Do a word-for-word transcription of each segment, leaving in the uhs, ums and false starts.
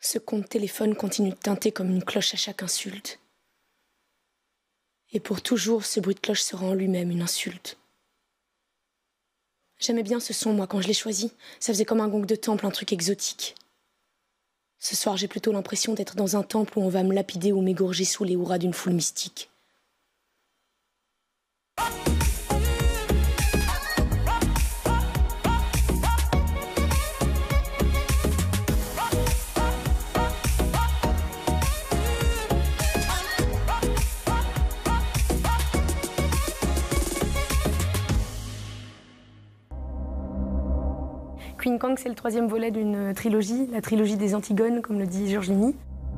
Ce compte téléphone continue de tinter comme une cloche à chaque insulte. Et pour toujours, ce bruit de cloche sera en lui-même une insulte. J'aimais bien ce son, moi, quand je l'ai choisi. Ça faisait comme un gong de temple, un truc exotique. Ce soir, j'ai plutôt l'impression d'être dans un temple où on va me lapider ou m'égorger sous les hurrahs d'une foule mystique. Queen Kong, c'est le troisième volet d'une trilogie, la trilogie des Antigones, comme le dit Georges Ligny.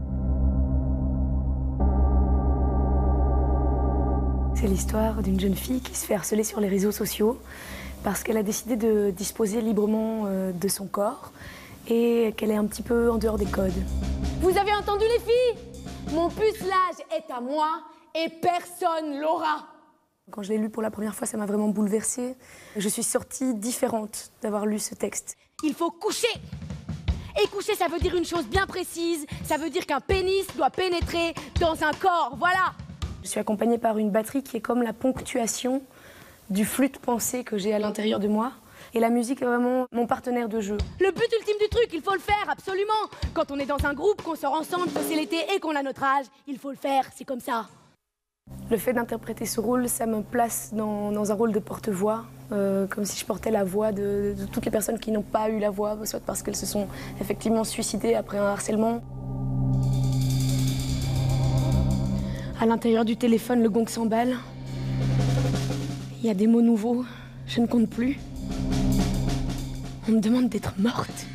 C'est l'histoire d'une jeune fille qui se fait harceler sur les réseaux sociaux parce qu'elle a décidé de disposer librement de son corps et qu'elle est un petit peu en dehors des codes. Vous avez entendu les filles? Mon pucelage est à moi et personne l'aura. Quand je l'ai lu pour la première fois, ça m'a vraiment bouleversée. Je suis sortie différente d'avoir lu ce texte. Il faut coucher. Et coucher, ça veut dire une chose bien précise. Ça veut dire qu'un pénis doit pénétrer dans un corps, voilà. Je suis accompagnée par une batterie qui est comme la ponctuation du flux de pensée que j'ai à l'intérieur de moi. Et la musique est vraiment mon partenaire de jeu. Le but ultime du truc, il faut le faire, absolument. Quand on est dans un groupe, qu'on sort ensemble, que c'est l'été et qu'on a notre âge, il faut le faire, c'est comme ça. Le fait d'interpréter ce rôle, ça me place dans, dans un rôle de porte-voix, euh, comme si je portais la voix de, de toutes les personnes qui n'ont pas eu la voix, soit parce qu'elles se sont effectivement suicidées après un harcèlement. À l'intérieur du téléphone, le gong s'emballe. Il y a des mots nouveaux, je ne compte plus. On me demande d'être morte.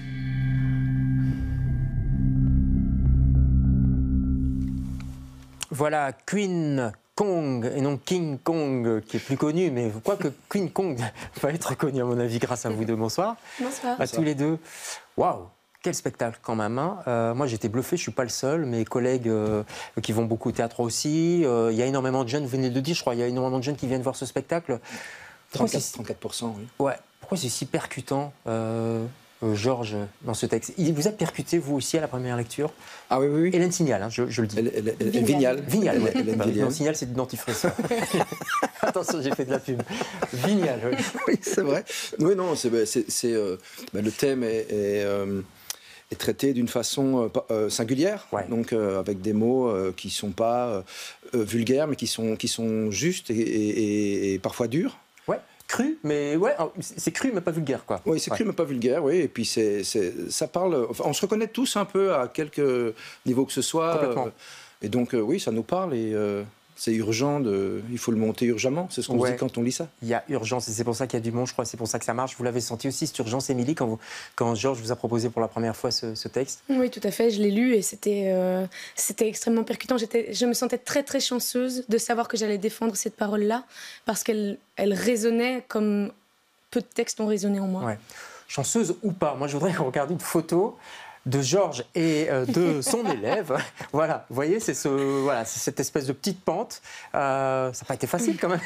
Voilà, Queen Kong, et non King Kong, qui est plus connu, mais quoique Queen Kong va être connu, à mon avis, grâce à vous deux. Bonsoir. Bonsoir. À tous les deux. Waouh, quel spectacle quand même. Hein. Euh, moi, j'étais bluffé, je ne suis pas le seul. Mes collègues euh, qui vont beaucoup au théâtre aussi. Euh, il y a énormément de jeunes, vous venez de le dire, je crois, il y a énormément de jeunes qui viennent voir ce spectacle. trente-quatre pour cent, oui. Ouais. Pourquoi c'est si percutant euh, Euh, Georges, dans ce texte. Il vous a percuté, vous aussi, à la première lecture? Ah oui, oui, oui. Hélène Signal, hein, je, je le dis. Elle, elle, elle, Vignal. Vignal, ouais. Hélène Bah, Vignal. non, Signal, c'est du dentifrice. Attention, j'ai fait de la pub. Vignal, oui. Oui, c'est vrai. Oui, non, c'est, c'est, c'est, euh, bah, le thème est... est euh, est traité d'une façon euh, singulière, ouais. donc euh, avec des mots euh, qui ne sont pas euh, vulgaires, mais qui sont, qui sont justes et, et, et parfois durs. Ouais, cru, mais ouais, c'est cru, mais pas vulgaire, quoi. Oui, c'est ouais. cru, mais pas vulgaire, oui. Et puis c'est, c'est, ça parle. Enfin, on se reconnaît tous un peu à quelque niveau que ce soit. Complètement. Euh, et donc euh, oui, ça nous parle et. Euh, C'est urgent, de... il faut le monter urgemment, c'est ce qu'on ouais. se dit quand on lit ça. Il y a urgence et c'est pour ça qu'il y a du monde, je crois, c'est pour ça que ça marche. Vous l'avez senti aussi, cette urgence, Émilie, quand, vous... quand Georges vous a proposé pour la première fois ce, ce texte? Oui, tout à fait, je l'ai lu et c'était, euh, c'était extrêmement percutant. J'étais, je me sentais très très chanceuse de savoir que j'allais défendre cette parole-là parce qu'elle elle résonnait comme peu de textes ont résonné en moi. Ouais. Chanceuse ou pas, moi je voudrais qu'on regarde une photo de Georges et euh, de son élève. Voilà, vous voyez, c'est ce, voilà, c'est cette espèce de petite pente. Euh, ça n'a pas été facile quand même.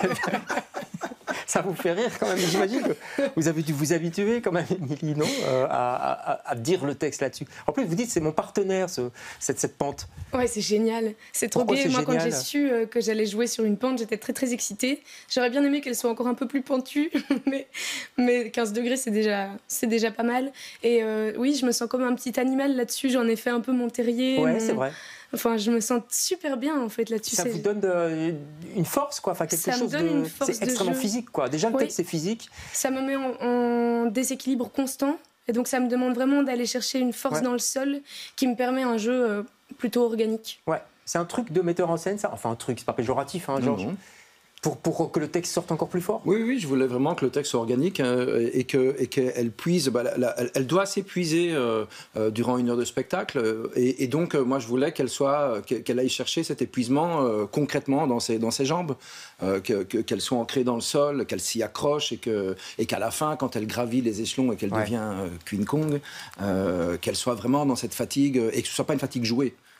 Ça vous fait rire quand même. J'imagine que vous avez dû vous habituer quand même, Émilie, non, euh, à, à, à dire le texte là-dessus. En plus, vous dites c'est mon partenaire, ce, cette, cette pente. Ouais, c'est génial. C'est trop Pourquoi gai. c'est Moi, génial quand j'ai su euh, que j'allais jouer sur une pente, j'étais très très excitée. J'aurais bien aimé qu'elle soit encore un peu plus pentue, mais, mais quinze degrés, c'est déjà, c'est déjà pas mal. Et euh, oui, je me sens comme un petit animal là-dessus. J'en ai fait un peu mon terrier. Ouais, mon... c'est vrai. Enfin, je me sens super bien en fait là-dessus. Ça c'est... vous donne de, une force, quoi. Enfin, quelque ça chose me donne de. Une force c'est extrêmement de jeu. physique, quoi. Déjà, le oui. texte, c'est physique. Ça me met en, en déséquilibre constant. Et donc, ça me demande vraiment d'aller chercher une force ouais. dans le sol qui me permet un jeu euh, plutôt organique. Ouais, c'est un truc de metteur en scène, ça. Enfin, un truc, c'est pas péjoratif, hein, Georges. Mmh. Pour, pour que le texte sorte encore plus fort? Oui, oui, je voulais vraiment que le texte soit organique euh, et qu'elle et qu'elle puise, bah, la, la, elle doit s'épuiser euh, euh, durant une heure de spectacle et, et donc euh, moi je voulais qu'elle soit, qu'elle aille chercher cet épuisement euh, concrètement dans ses, dans ses jambes, euh, que, que, qu'elle soit ancrée dans le sol, qu'elle s'y accroche et, que, et qu'à la fin, quand elle gravit les échelons et qu'elle ouais. devient euh, Queen Kong, euh, qu'elle soit vraiment dans cette fatigue et que ce ne soit pas une fatigue jouée.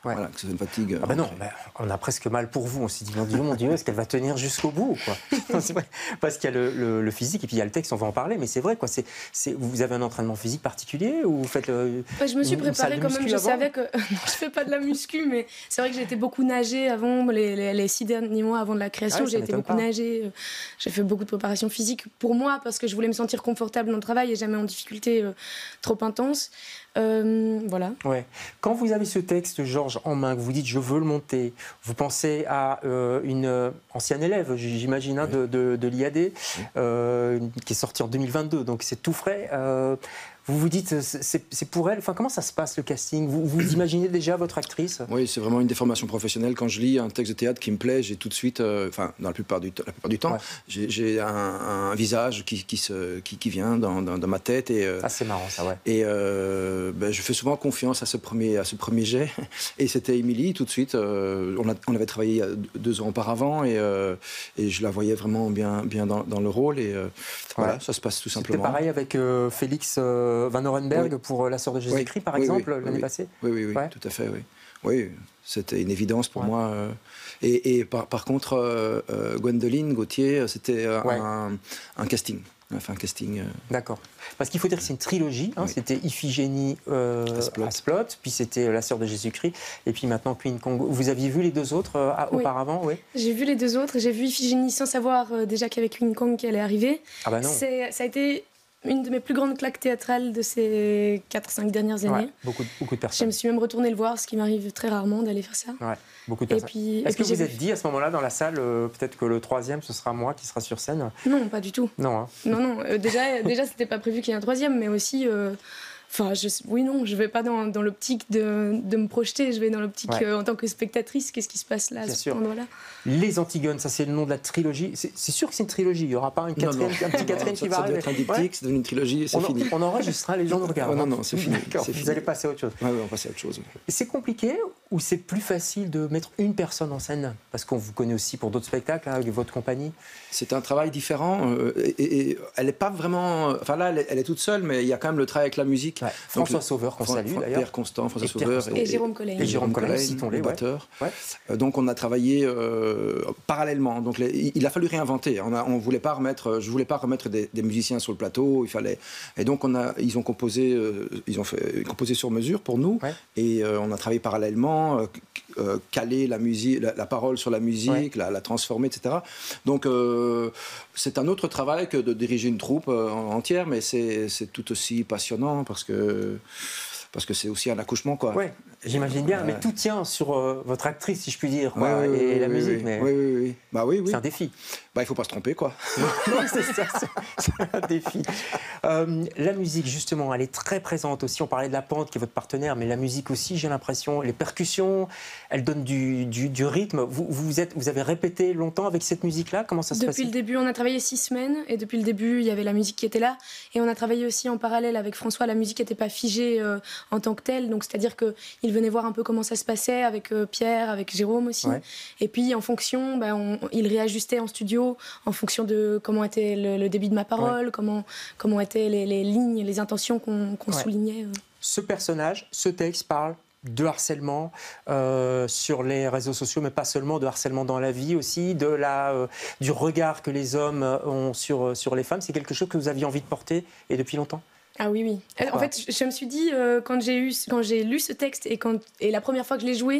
Ouais. Voilà, que c'est une fatigue. Ah bah non, bah, on a presque mal pour vous. On s'est dit, mon Dieu, mon Dieu, est-ce qu'elle va tenir jusqu'au bout quoi. C'est vrai, parce qu'il y a le, le, le physique et puis il y a le texte, on va en parler, mais c'est vrai, quoi. C'est, c'est, vous avez un entraînement physique particulier ou vous faites le, bah, je me suis une, préparée une quand même, je avant savais que... non, je fais pas de la muscu, mais c'est vrai que j'ai été beaucoup nager avant, les, les, les six derniers mois avant de la création, ah ouais, j'ai été beaucoup pas. nager, j'ai fait beaucoup de préparation physique pour moi, parce que je voulais me sentir confortable dans le travail et jamais en difficulté euh, trop intense. Euh, voilà. Ouais. Quand vous avez ce texte, Georges, en main, que vous dites je veux le monter, vous pensez à euh, une euh, ancienne élève, j'imagine, hein, oui. de, de, de l'I A D, oui. euh, qui est sortie en deux mille vingt-deux, donc c'est tout frais. Euh, vous vous dites, c'est, c'est pour elle, enfin, comment ça se passe le casting? Vous, vous imaginez déjà votre actrice? Oui, c'est vraiment une déformation professionnelle. Quand je lis un texte de théâtre qui me plaît, j'ai tout de suite, euh, enfin, dans la plupart du, la plupart du temps, ouais. j'ai, j'ai un, un visage qui, qui, se, qui, qui vient dans, dans, dans ma tête. Et, euh, ah, c'est marrant ça, ouais. Et euh, ben, je fais souvent confiance à ce premier, à ce premier jet. Et c'était Émilie, tout de suite. Euh, on, a, on avait travaillé deux ans auparavant et, euh, et je la voyais vraiment bien, bien dans, dans le rôle. Et euh, ouais. voilà, ça se passe tout simplement. C'était pareil avec euh, Félix euh, Van Orenberg oui. pour La Sœur de Jésus-Christ, oui. par oui, exemple, oui, l'année oui. passée. Oui, oui, oui, ouais. tout à fait, oui. Oui, c'était une évidence pour ouais. moi. Euh, et, et par, par contre, euh, euh, Gwendoline Gauthier, c'était euh, ouais. un, un casting. Enfin, un casting. Euh... D'accord. Parce qu'il faut dire que c'est une trilogie. Hein, oui. C'était Iphigénie euh, Asplot. Asplot, puis c'était La Sœur de Jésus-Christ, et puis maintenant Queen Congo. Vous aviez vu les deux autres euh, oui. auparavant, oui? J'ai vu les deux autres. J'ai vu Iphigénie sans savoir euh, déjà qu'il y avait Queen Kong qui allait arriver. Ah bah non. C'est, ça a été une de mes plus grandes claques théâtrales de ces quatre cinq dernières années. Ouais, beaucoup, beaucoup de personnes. Je me suis même retournée le voir, ce qui m'arrive très rarement d'aller faire ça. Ouais, beaucoup de personnes. Et puis, Est-ce et puis que vous j'ai êtes dit à ce moment-là dans la salle, euh, peut-être que le troisième, ce sera moi qui sera sur scène? Non, pas du tout. Non, hein. Non, non. Euh, déjà, déjà c'était pas prévu qu'il y ait un troisième, mais aussi... Euh, Enfin, je, oui, non, je vais pas dans, dans l'optique de, de me projeter, je vais dans l'optique ouais. euh, en tant que spectatrice, qu'est-ce qui se passe là, à ce endroit-là. Les Antigones, ça c'est le nom de la trilogie. C'est, c'est sûr que c'est une trilogie, il n'y aura pas une quatrième, non, non. un petit quatrième qui va arriver. Ça doit être un diptyque, ouais. c'est devenu une trilogie, c'est on fini. On enregistrera, les gens nous regardent. Oh, non, non, c'est fini. C'est vous fini. Allez passer à autre chose. Oui, ouais, on va passer à autre chose. C'est compliqué ou c'est plus facile de mettre une personne en scène? Parce qu'on vous connaît aussi pour d'autres spectacles, hein, avec votre compagnie. C'est un travail différent. Euh, et, et, et elle n'est pas vraiment... Enfin là, elle est, elle est toute seule, mais il y a quand même le travail avec la musique. Ouais. François Sauveur, qu'on salue d'ailleurs. Pierre Constant, François Sauveur. Et, et, et Jérôme Collin. Et Jérôme Collin, citons-les, le batteur. Ouais. Euh, donc on a travaillé euh, parallèlement. Donc les, il a fallu réinventer. On, a, on voulait pas remettre, je voulais pas remettre des, des musiciens sur le plateau. Il fallait. Et donc on a, ils ont composé, euh, ils ont fait, composé sur mesure pour nous. Ouais. Et euh, on a travaillé parallèlement, euh, euh, caler la musique, la, la parole sur la musique, ouais. la, la transformer, et cetera. Donc euh, c'est un autre travail que de diriger une troupe euh, entière, mais c'est, c'est tout aussi passionnant parce que. Parce que c'est aussi un accouchement, quoi. Oui, j'imagine bien, euh, mais tout tient sur euh, votre actrice, si je puis dire, quoi, oui, oui, et, et la oui, musique. Oui, mais oui, oui, oui. Bah, oui, oui. C'est un défi. Bah, il ne faut pas se tromper, quoi. Non, c'est ça, c'est, c'est un défi. Euh, la musique, justement, elle est très présente aussi. On parlait de la Pente, qui est votre partenaire, mais la musique aussi, j'ai l'impression, les percussions, elles donnent du, du, du rythme. Vous, vous, êtes, vous avez répété longtemps avec cette musique-là? Comment ça se passe? Depuis le début, on a travaillé six semaines, et depuis le début, il y avait la musique qui était là. Et on a travaillé aussi en parallèle avec François. La musique n'était pas figée euh, en tant que telle, donc c'est-à-dire qu'il venait voir un peu comment ça se passait avec euh, Pierre, avec Jérôme aussi. Ouais. Et puis, en fonction, bah, on, il réajustait en studio, en fonction de comment était le, le débit de ma parole, ouais. comment, comment étaient les, les lignes, les intentions qu'on, qu'on ouais. soulignait. Ce personnage, ce texte parle de harcèlement euh, sur les réseaux sociaux, mais pas seulement, de harcèlement dans la vie aussi, de la, euh, du regard que les hommes ont sur, sur les femmes. C'est quelque chose que vous aviez envie de porter, et depuis longtemps? Ah oui, oui. Pourquoi? En fait, je, je me suis dit, euh, quand, j'ai eu, quand j'ai lu ce texte et, quand, et la première fois que je l'ai joué,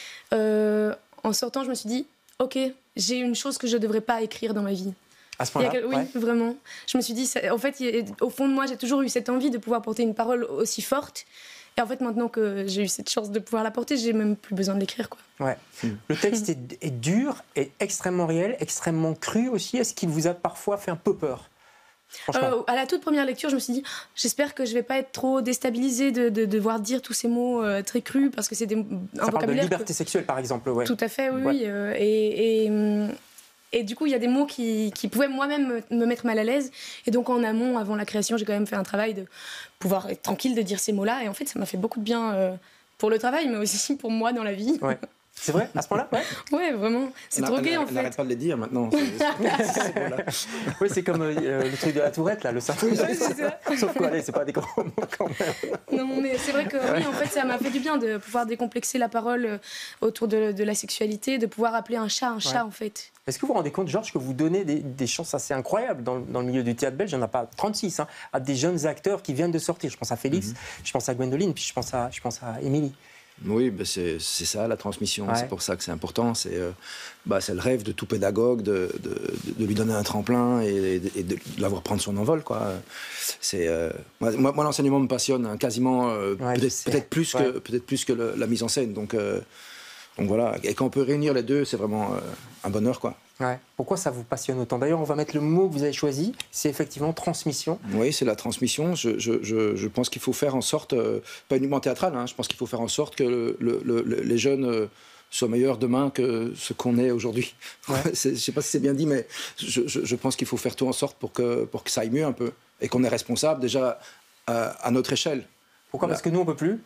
euh, en sortant, je me suis dit, ok, j'ai une chose que je ne devrais pas écrire dans ma vie. À ce point-là? Oui, ouais. Vraiment. Je me suis dit, ça, en fait, a, au fond de moi, j'ai toujours eu cette envie de pouvoir porter une parole aussi forte. Et en fait, maintenant que j'ai eu cette chance de pouvoir la porter, j'ai même plus besoin de l'écrire, quoi. Ouais. Mmh. Le texte est, est dur, est extrêmement réel, extrêmement cru aussi. Est-ce qu'il vous a parfois fait un peu peur? Euh, à la toute première lecture, je me suis dit, j'espère que je vais pas être trop déstabilisée de, de, de devoir dire tous ces mots euh, très crus, parce que c'est des, un Ça vocabulaire... parle de liberté que... sexuelle, par exemple. Ouais. Tout à fait, oui. Ouais. oui euh, et, et, et du coup, il y a des mots qui, qui pouvaient moi-même me, me mettre mal à l'aise. Et donc, en amont, avant la création, j'ai quand même fait un travail de pouvoir être tranquille de dire ces mots-là. Et en fait, ça m'a fait beaucoup de bien euh, pour le travail, mais aussi pour moi dans la vie. Ouais. C'est vrai, à ce point-là, ouais. Ouais, vraiment. C'est trop gay, en fait. On n'arrête pas de les dire maintenant. C'est bon, là. Oui, c'est comme euh, le truc de la tourette, là, le symptôme. Ouais, c'est ça. Sauf quoi, allez, c'est pas des gros mots quand même. Non, mais c'est vrai que oui, en fait, ça m'a fait du bien de pouvoir décomplexer la parole euh, autour de, de la sexualité, de pouvoir appeler un chat un chat, Ouais. en fait. Est-ce que vous vous rendez compte, Georges, que vous donnez des, des chances assez incroyables dans, dans le milieu du théâtre belge, il n'y en a pas trente-six, hein, à des jeunes acteurs qui viennent de sortir. Je pense à Félix, Mhm. je pense à Gwendoline, puis je pense à, je pense à Émilie. Oui, ben c'est c'est ça la transmission, Ouais. c'est pour ça que c'est important. C'est euh, bah, c'est le rêve de tout pédagogue, de, de, de lui donner un tremplin et, et de l'avoir prendre son envol, quoi. C'est euh, moi, moi l'enseignement me passionne, hein, quasiment euh, Ouais, je peut-être sais. peut-être plus Ouais. que peut-être plus que le- la mise en scène. Donc euh, donc voilà, et quand on peut réunir les deux, c'est vraiment euh, un bonheur, quoi. Ouais. Pourquoi ça vous passionne autant? D'ailleurs, on va mettre le mot que vous avez choisi, c'est effectivement transmission. Oui, c'est la transmission. Je, je, je, je pense qu'il faut faire en sorte, euh, pas uniquement théâtral, hein, je pense qu'il faut faire en sorte que le, le, le, les jeunes euh, soient meilleurs demain que ce qu'on est aujourd'hui. Ouais. Je ne sais pas si c'est bien dit, mais je, je, je pense qu'il faut faire tout en sorte pour que, pour que ça aille mieux un peu. Et qu'on est responsable déjà à, à notre échelle. Pourquoi? Voilà. Parce que nous, on peut plus.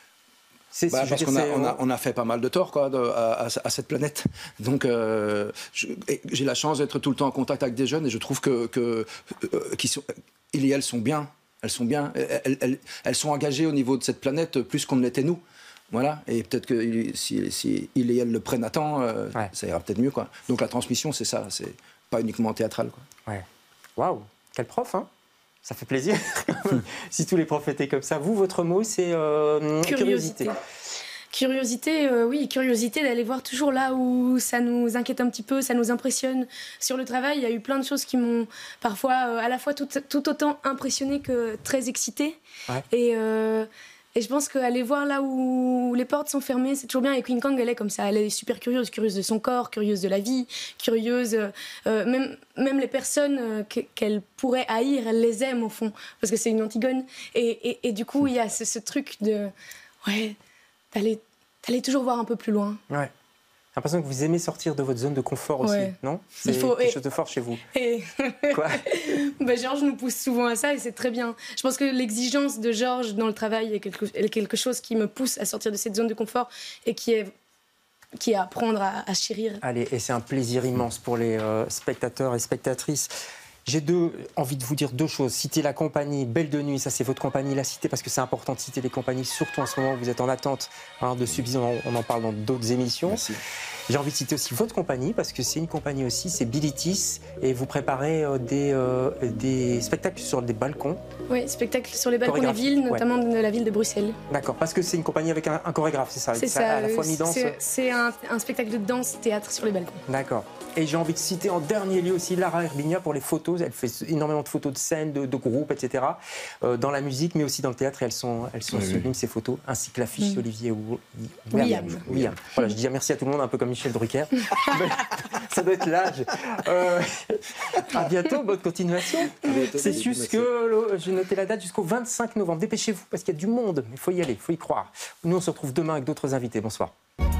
C'est, Bah, je veux parce dire, qu'on a, c'est- on a, on a fait pas mal de tort, quoi, de- à, à- à cette planète. Donc, euh, je- et j'ai la chance d'être tout le temps en contact avec des jeunes et je trouve que, que euh, qu'ils sont, ils et elles sont bien. Elles sont bien. Elles, elles, elles sont engagées au niveau de cette planète plus qu'on ne l'était nous. Voilà. Et peut-être que si, si ils et elles le prennent à temps, euh, Ouais. ça ira peut-être mieux, quoi. Donc la transmission, c'est ça. C'est pas uniquement théâtral, quoi. Ouais. Waouh, quel prof, hein? Ça fait plaisir. Si tous les profs étaient comme ça. Vous, votre mot, c'est euh, curiosité. Curiosité. Curiosité, euh, oui, curiosité d'aller voir toujours là où ça nous inquiète un petit peu, ça nous impressionne. Sur le travail, il y a eu plein de choses qui m'ont parfois euh, à la fois tout, tout autant impressionnée que très excitée. Ouais. Et, euh, et je pense qu'aller voir là où les portes sont fermées, c'est toujours bien. Et Queen Kang, elle est comme ça, elle est super curieuse, curieuse de son corps, curieuse de la vie, curieuse, euh, euh, même, même les personnes euh, que- qu'elle pourrait haïr, elle les aime au fond, parce que c'est une Antigone. Et, et, et du coup, il y a ce, ce truc de... Ouais, d'aller d'aller toujours voir un peu plus loin. Ouais. J'ai l'impression que vous aimez sortir de votre zone de confort aussi, Ouais. non? C'est Il faut- quelque et- chose de fort chez vous. Et Quoi? bah, Georges nous pousse souvent à ça et c'est très bien. Je pense que l'exigence de Georges dans le travail est quelque, est quelque chose qui me pousse à sortir de cette zone de confort et qui est, qui est à apprendre à, à chérir. Allez, et c'est un plaisir immense pour les euh, spectateurs et spectatrices. J'ai deux, envie de vous dire deux choses. Citer la compagnie Belle de Nuit, ça c'est votre compagnie, la citer parce que c'est important de citer les compagnies, surtout en ce moment où vous êtes en attente hein, de subventions. On en parle dans d'autres émissions. Merci. J'ai envie de citer aussi votre compagnie parce que c'est une compagnie aussi, c'est Bilitis, et vous préparez euh, des, euh, des spectacles sur des balcons. Oui, spectacle sur les balcons des Chorégraphie, villes, ouais. notamment de la ville de Bruxelles. D'accord, parce que c'est une compagnie avec un, un chorégraphe, c'est ça? C'est Ça, ça, à la fois euh, mi-danse. c'est- c'est un, un spectacle de danse-théâtre sur les balcons. D'accord. Et j'ai envie de citer en dernier lieu aussi Lara Herbigna pour les photos. Elle fait énormément de photos de scènes, de, de groupes, et cetera. Euh, dans la musique, mais aussi dans le théâtre. Et elles sont, elles sont Oui, sublimes, oui. ces photos, ainsi que l'affiche Mm. Olivier Wu- William. William. Voilà, je dis merci à tout le monde, un peu comme Michel Drucker. Mais ça doit être l'âge. Euh, à bientôt, bonne continuation. bientôt, C'est David, juste merci. que le- j'ai noté la date jusqu'au vingt-cinq novembre. Dépêchez-vous, parce qu'il y a du monde. Il faut y aller, il faut y croire. Nous, on se retrouve demain avec d'autres invités. Bonsoir.